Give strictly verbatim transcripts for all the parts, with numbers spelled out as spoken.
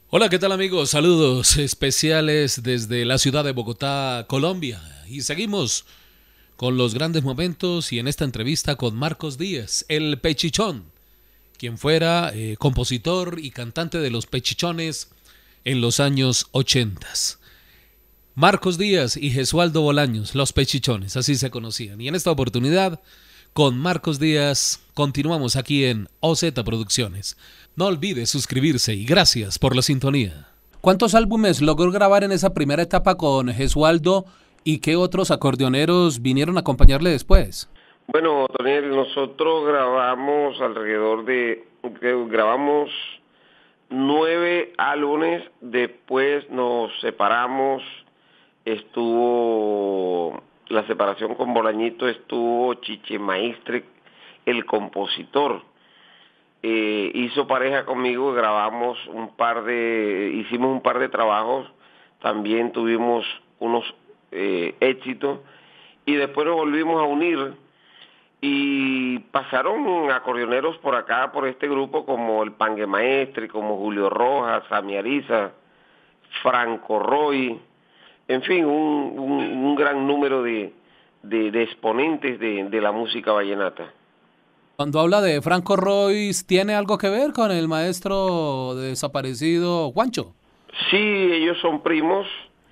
Hola, ¿qué tal amigos? Saludos especiales desde la ciudad de Bogotá, Colombia. Y seguimos con los grandes momentos y en esta entrevista con Marcos Díaz, el Pechichón, quien fuera eh, compositor y cantante de los Pechichones en los años ochenta. Marcos Díaz y Gesualdo Bolaños, los Pechichones, así se conocían. Y en esta oportunidad, con Marcos Díaz, continuamos aquí en O Z Producciones. No olvide suscribirse y gracias por la sintonía. ¿Cuántos álbumes logró grabar en esa primera etapa con Gesualdo y qué otros acordeoneros vinieron a acompañarle después? Bueno, Toniel, nosotros grabamos alrededor de, grabamos nueve álbumes, después nos separamos, estuvo, la separación con Bolañito, estuvo Chiche Maestre, el compositor, eh, hizo pareja conmigo, grabamos un par de, hicimos un par de trabajos, también tuvimos unos eh, éxitos, y después nos volvimos a unir, y pasaron acordeoneros por acá, por este grupo, como el Pangue Maestre, como Julio Rojas, Sami Ariza, Franco Roy, en fin, un, un, un gran número de, de, de exponentes de, de la música vallenata. Cuando habla de Franco Royce, ¿tiene algo que ver con el maestro desaparecido Juancho? Sí, ellos son primos,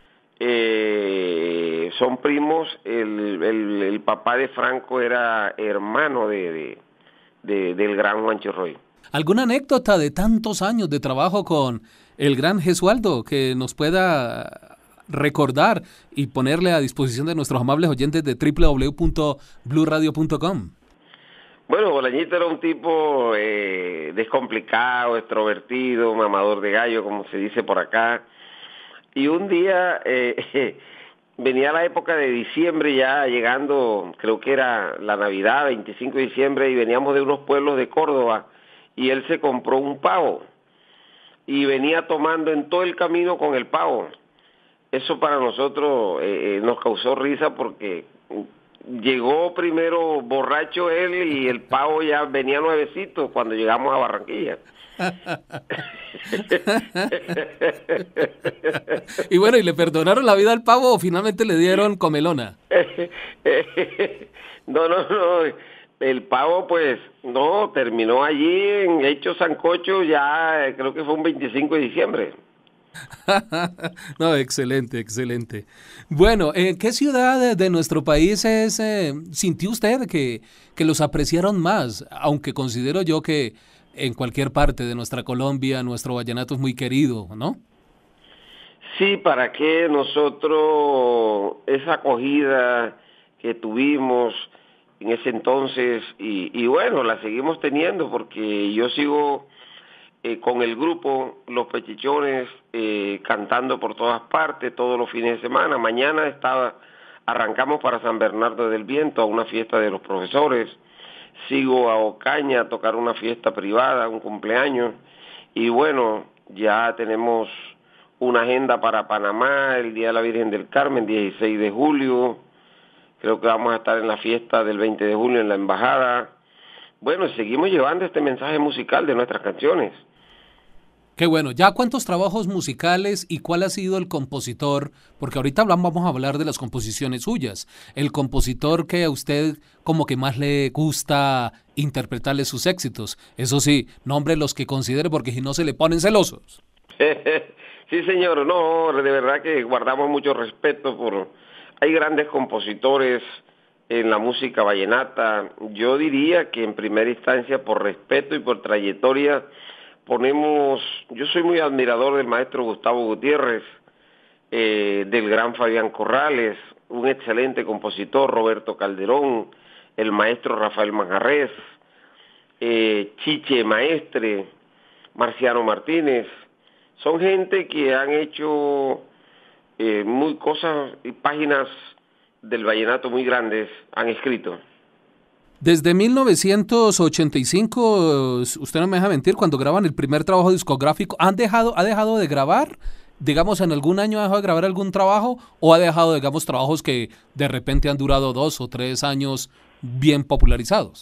eh, son primos, el, el, el papá de Franco era hermano de, de, de, del gran Juancho Roy. ¿Alguna anécdota de tantos años de trabajo con el gran Gesualdo que nos pueda recordar y ponerle a disposición de nuestros amables oyentes de doble u doble u doble u punto blue radio punto com? Bueno, Bolañito era un tipo eh, descomplicado, extrovertido, mamador de gallo, como se dice por acá. Y un día eh, venía la época de diciembre ya llegando, creo que era la Navidad, veinticinco de diciembre, y veníamos de unos pueblos de Córdoba, y él se compró un pavo, y venía tomando en todo el camino con el pavo. Eso para nosotros eh, nos causó risa porque llegó primero borracho él y el pavo ya venía nuevecito cuando llegamos a Barranquilla. Y bueno, ¿y le perdonaron la vida al pavo o finalmente le dieron comelona? No, no, no. El pavo, pues, no, terminó allí en hecho sancocho ya, creo que fue un veinticinco de diciembre. No, excelente, excelente. Bueno, ¿en qué ciudad de, de nuestro país es, eh, sintió usted que, que los apreciaron más? Aunque considero yo que en cualquier parte de nuestra Colombia nuestro vallenato es muy querido, ¿no? Sí, para que nosotros esa acogida que tuvimos en ese entonces y, y bueno, la seguimos teniendo porque yo sigo eh, con el grupo Los Pechichones eh, cantando por todas partes todos los fines de semana. Mañana estaba, arrancamos para San Bernardo del Viento a una fiesta de los profesores, sigo a Ocaña a tocar una fiesta privada, un cumpleaños y bueno, ya tenemos una agenda para Panamá, el Día de la Virgen del Carmen, dieciséis de julio, creo que vamos a estar en la fiesta del veinte de julio en la Embajada. Bueno, seguimos llevando este mensaje musical de nuestras canciones. Qué bueno, ¿ya cuántos trabajos musicales y cuál ha sido el compositor? Porque ahorita hablamos, vamos a hablar de las composiciones suyas. El compositor que a usted como que más le gusta interpretarle sus éxitos. Eso sí, nombre los que considere porque si no se le ponen celosos. Sí, señor, no, de verdad que guardamos mucho respeto por... Hay grandes compositores en la música vallenata. Yo diría que en primera instancia por respeto y por trayectoria ponemos... Yo soy muy admirador del maestro Gustavo Gutiérrez, eh, del gran Fabián Corrales, un excelente compositor, Roberto Calderón, el maestro Rafael Manjarrés, eh, Chiche Maestre, Marciano Martínez. Son gente que han hecho eh, muy cosas y páginas del vallenato muy grandes, han escrito. Desde mil novecientos ochenta y cinco, usted no me deja mentir, cuando graban el primer trabajo discográfico, ¿han dejado, ha dejado de grabar? Digamos, ¿en algún año ha dejado de grabar algún trabajo? ¿O ha dejado, digamos, trabajos que de repente han durado dos o tres años bien popularizados?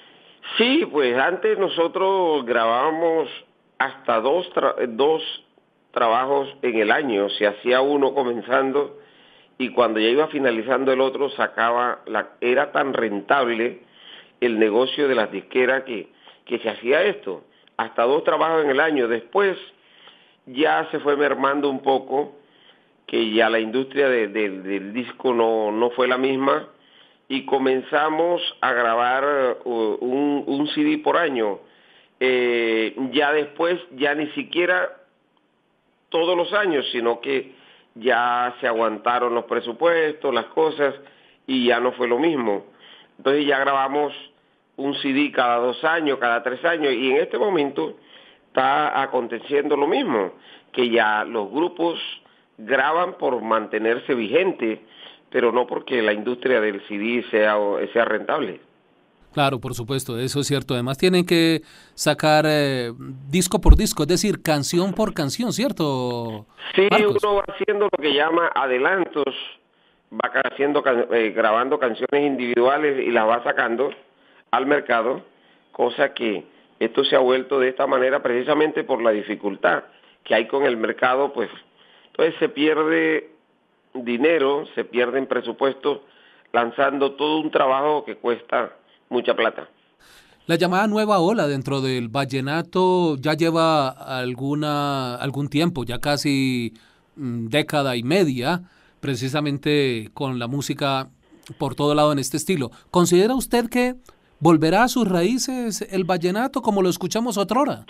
Sí, pues antes nosotros grabábamos hasta dos, dos trabajos en el año, se hacía uno comenzando y cuando ya iba finalizando el otro sacaba, la, era tan rentable el negocio de las disqueras que, que se hacía esto, hasta dos trabajos en el año. Después ya se fue mermando un poco, que ya la industria de, de, del disco no, no fue la misma y comenzamos a grabar uh, un, un C D por año. Eh, ya después, ya ni siquiera todos los años, sino que ya se aguantaron los presupuestos, las cosas, y ya no fue lo mismo. Entonces ya grabamos un C D cada dos años, cada tres años, y en este momento está aconteciendo lo mismo, que ya los grupos graban por mantenerse vigentes, pero no porque la industria del C D sea, sea rentable. Claro, por supuesto, eso es cierto. Además tienen que sacar eh, disco por disco, es decir, canción por canción, ¿cierto, Sí, Marcos? uno va haciendo lo que llama adelantos, va haciendo, eh, grabando canciones individuales y las va sacando al mercado, cosa que esto se ha vuelto de esta manera precisamente por la dificultad que hay con el mercado, pues entonces se pierde dinero, se pierden presupuestos lanzando todo un trabajo que cuesta mucha plata. La llamada nueva ola dentro del vallenato ya lleva alguna algún tiempo, ya casi mm, década y media, precisamente con la música por todo lado en este estilo. ¿Considera usted que volverá a sus raíces el vallenato como lo escuchamos otrora?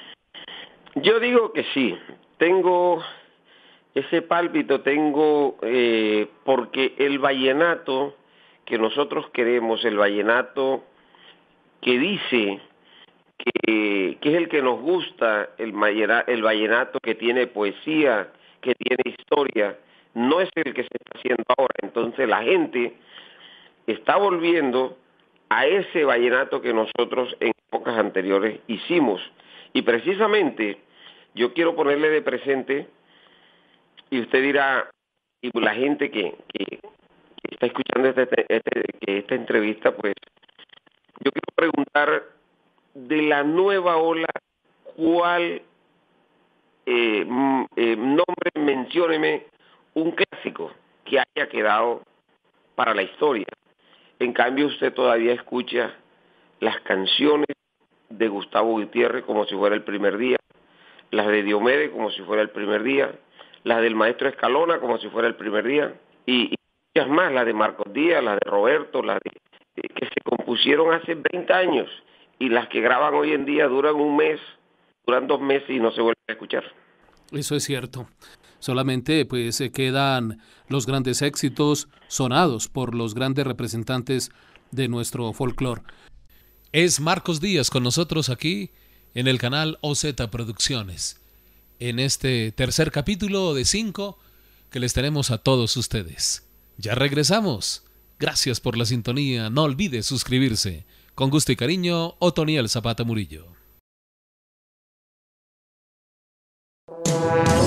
Yo digo que sí, tengo ese pálpito, tengo, eh, porque el vallenato que nosotros queremos, el vallenato que dice que, que es el que nos gusta, el, el vallenato que tiene poesía, que tiene historia, no es el que se está haciendo ahora. Entonces la gente está volviendo a ese vallenato que nosotros en épocas anteriores hicimos. Y precisamente yo quiero ponerle de presente, y usted dirá, y la gente que, que, que está escuchando este, este, esta entrevista, pues yo quiero preguntar de la nueva ola, ¿cuál eh, eh, nombre, mencióneme un clásico que haya quedado para la historia? En cambio, usted todavía escucha las canciones de Gustavo Gutiérrez como si fuera el primer día, las de Diomedes como si fuera el primer día, las del maestro Escalona como si fuera el primer día, y, y muchas más, las de Marcos Díaz, las de Roberto, las de, eh, que se compusieron hace veinte años, y las que graban hoy en día duran un mes, duran dos meses y no se vuelven a escuchar. Eso es cierto. Solamente pues se quedan los grandes éxitos sonados por los grandes representantes de nuestro folclore. Es Marcos Díaz con nosotros aquí en el canal O Z Producciones, en este tercer capítulo de cinco que les tenemos a todos ustedes. Ya regresamos. Gracias por la sintonía. No olvide suscribirse. Con gusto y cariño, Otoniel Zapata Murillo.